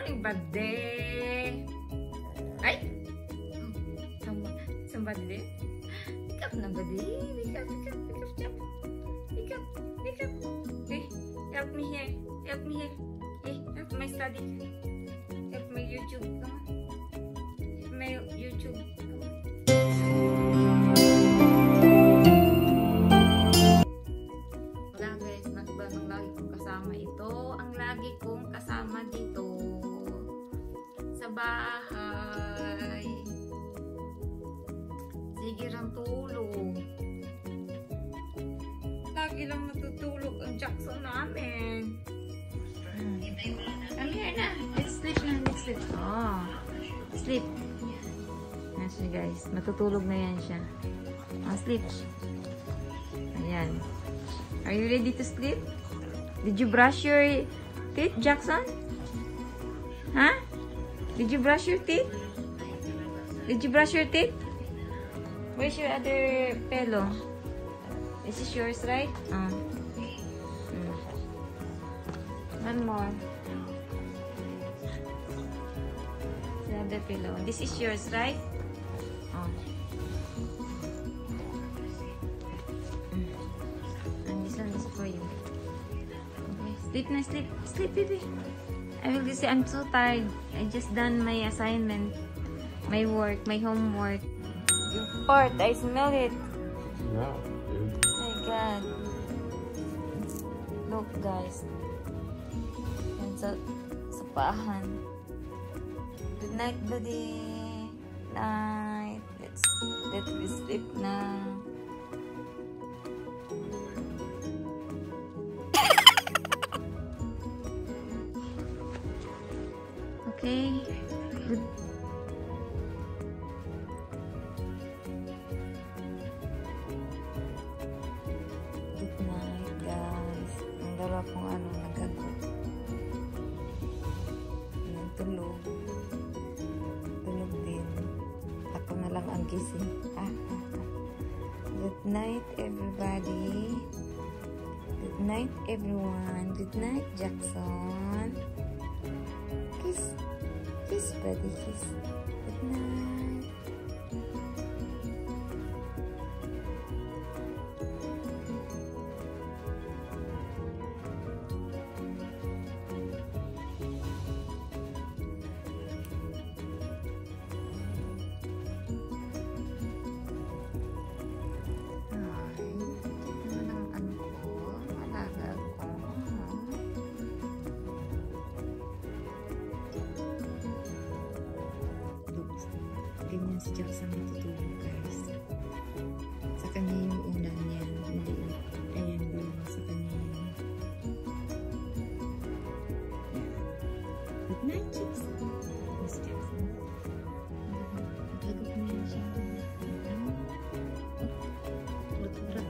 morning, birthday. Ay! Somebody there? Wake up na, buddy. Wake up, jump. Wake up. Hey, help me here. Hey, help my study. Help my YouTube. Come on. Help my YouTube. Wala guys, nakba ng lagi kong kasama ito. Ang lagi kong kasama dito sa bahay. Sige lang tulog. Lagi lang natutulog ang jaxon namin. Come here na. Let's sleep na. Oh, sleep. Yan siya guys. Matutulog na yan siya. Sleep. Ayan. Are you ready to sleep? Did you brush your teeth, Jaxon? Huh? Did you brush your teeth? Where's your other pillow? This is yours, right? One more. The other pillow. This is yours, right? And this one is for you. Okay. Sleep na, sleep. Sleep, baby. I will just say I'm so tired. I just done my assignment. My work, my homework. You fart, I smell it. Yeah, dude. Oh my God. Look, guys. Yan sa pahan. Good night, buddy. Night. Let's sleep na. Okay. Good. Good night, guys. Ang dalawa kong nagkagot. Tulog. Tulog din. Ako na lang ang gising. Good night, everybody. Good night, everyone. Good night, Jaxon. Kiss, buddy, kiss. Good night. Ganyan si Jaxon natutulog, guys. Sa kanya yung unan niyan. Hindi. Ayan ba yung sa kanya yun. Good night, Jaxon. Miss Jaxon. Nagagap mo yan siya. Urat-urat.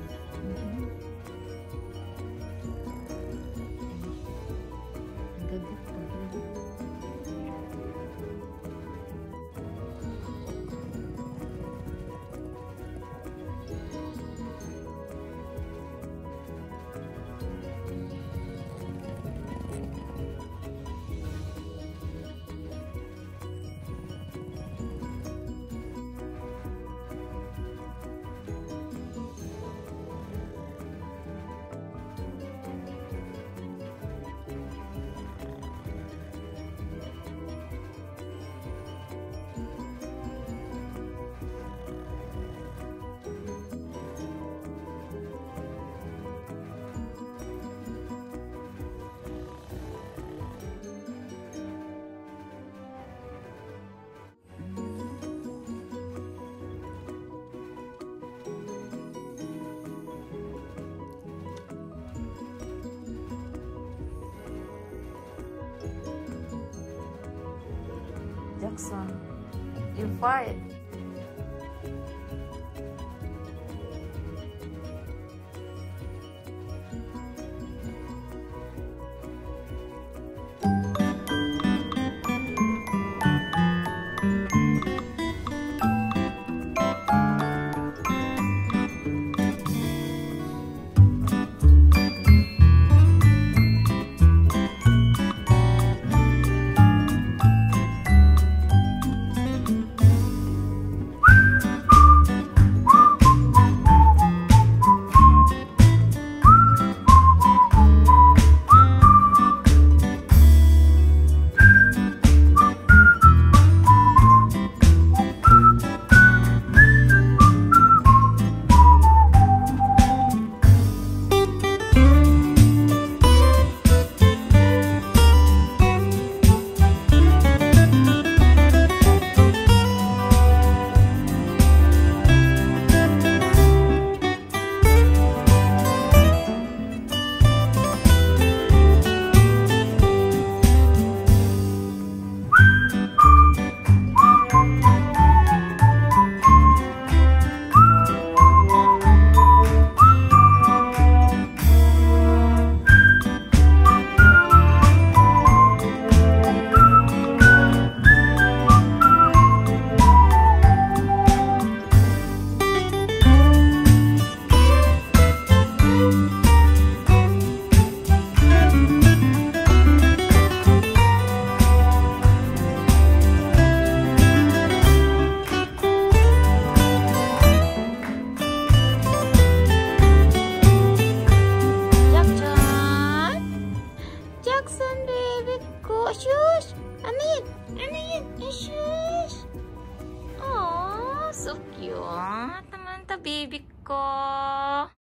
Nagagap pa. Jaxon, you fired. Asus! Ano yun? Ano yun? Asus! Oh, so cute. Naman ta, baby ko.